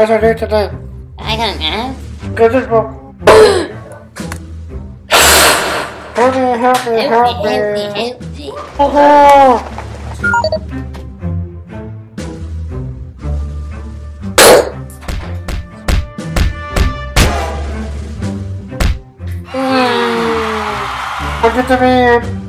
What should I do today? I don't know. Go to school. Help me, help me, help me. Oh, Look at the man.